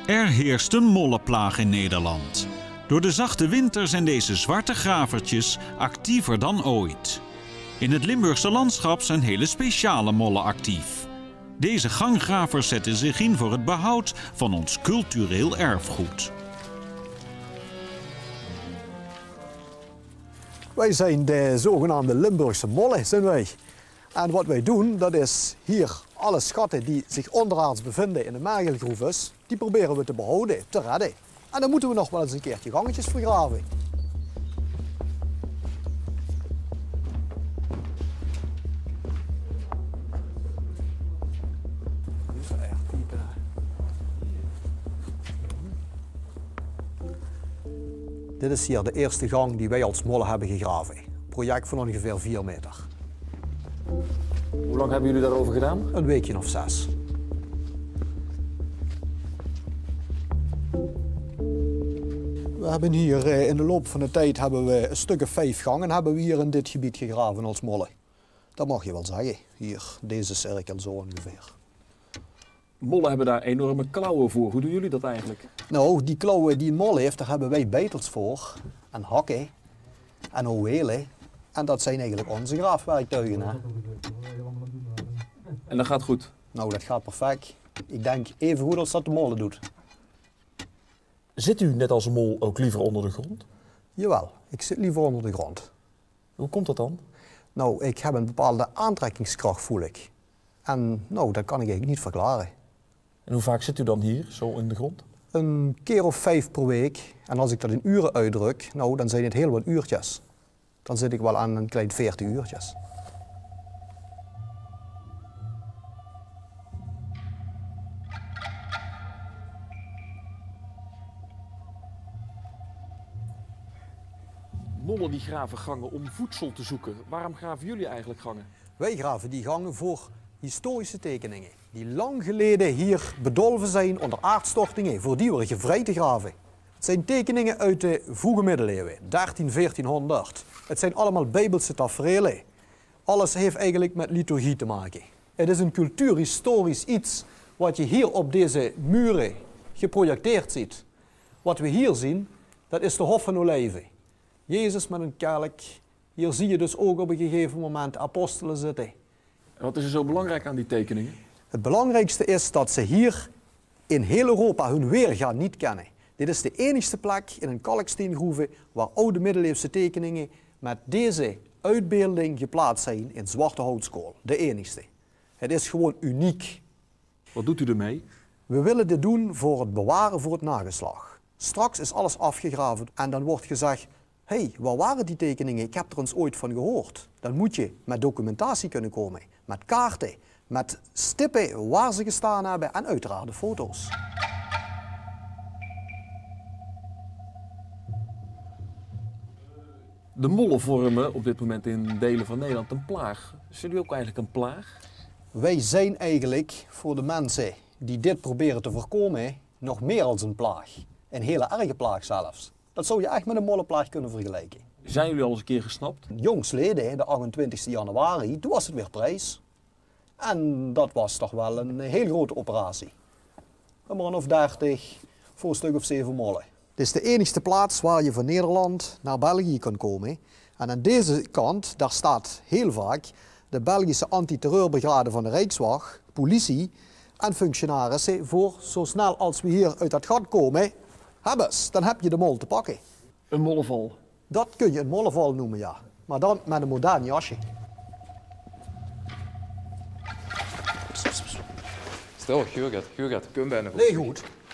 Er heerst een mollenplaag in Nederland. Door de zachte winter zijn deze zwarte gravertjes actiever dan ooit. In het Limburgse landschap zijn hele speciale mollen actief. Deze ganggravers zetten zich in voor het behoud van ons cultureel erfgoed. Wij zijn de zogenaamde Limburgse mollen, zijn wij. En wat wij doen, dat is hier alle schatten die zich onderaards bevinden in de mergelgroeves, die proberen we te behouden, te redden. En dan moeten we nog wel eens een keertje gangetjes vergraven. Dit is hier de eerste gang die wij als mollen hebben gegraven. Een project van ongeveer 4 meter. Hoe lang hebben jullie daarover gedaan? Een weekje of 6. We hebben hier in de loop van de tijd hebben we een stuk of 5 gangen hebben we hier in dit gebied gegraven als mollen. Dat mag je wel zeggen. Hier, deze cirkel zo ongeveer. Mollen hebben daar enorme klauwen voor. Hoe doen jullie dat eigenlijk? Nou, die klauwen die een mol heeft, daar hebben wij beitels voor. En hakken. En owelen. En dat zijn eigenlijk onze graafwerktuigen. Hè? En dat gaat goed? Nou, dat gaat perfect. Ik denk even goed als dat de molen doet. Zit u net als een mol ook liever onder de grond? Jawel, ik zit liever onder de grond. Hoe komt dat dan? Nou, ik heb een bepaalde aantrekkingskracht, voel ik. En nou, dat kan ik eigenlijk niet verklaren. En hoe vaak zit u dan hier, zo in de grond? Een keer of 5 per week. En als ik dat in uren uitdruk, nou, dan zijn het heel wat uurtjes. Dan zit ik wel aan een klein 40 uurtjes. Mollen die graven gangen om voedsel te zoeken. Waarom graven jullie eigenlijk gangen? Wij graven die gangen voor historische tekeningen. Die lang geleden hier bedolven zijn onder aardstortingen, voor die worden gevrij te graven. Het zijn tekeningen uit de vroege middeleeuwen, 1400. Het zijn allemaal bijbelse taferelen. Alles heeft eigenlijk met liturgie te maken. Het is een cultuurhistorisch iets wat je hier op deze muren geprojecteerd ziet. Wat we hier zien, dat is de Hof van Olijven. Jezus met een kelk. Hier zie je dus ook op een gegeven moment apostelen zitten. En wat is er zo belangrijk aan die tekeningen? Het belangrijkste is dat ze hier in heel Europa hun weerga niet kennen. Dit is de enigste plek in een kalksteengroeve waar oude middeleeuwse tekeningen met deze uitbeelding geplaatst zijn in zwarte houtskool. De enigste. Het is gewoon uniek. Wat doet u ermee? We willen dit doen voor het bewaren voor het nageslag. Straks is alles afgegraven en dan wordt gezegd: hé, waar waren die tekeningen? Ik heb er eens ooit van gehoord. Dan moet je met documentatie kunnen komen, met kaarten, met stippen waar ze gestaan hebben en uiteraard de foto's. De mollen vormen op dit moment in delen van Nederland een plaag. Zijn jullie ook eigenlijk een plaag? Wij zijn eigenlijk voor de mensen die dit proberen te voorkomen nog meer als een plaag. Een hele erge plaag zelfs. Dat zou je echt met een mollenplaag kunnen vergelijken. Zijn jullie al eens een keer gesnapt? Jongstleden, de 28 januari, toen was het weer prijs. En dat was toch wel een heel grote operatie. Een man of 30 voor een stuk of 7 mollen. Het is de enigste plaats waar je van Nederland naar België kan komen. En aan deze kant, daar staat heel vaak de Belgische antiterreurbrigade van de Rijkswacht, politie en functionarissen voor zo snel als we hier uit dat gat komen, dan heb je de mol te pakken. Een mollenval? Dat kun je een mollenval noemen, ja. Maar dan met een modern jasje. Stil, Gurgat, kom bijna. Nee, goed.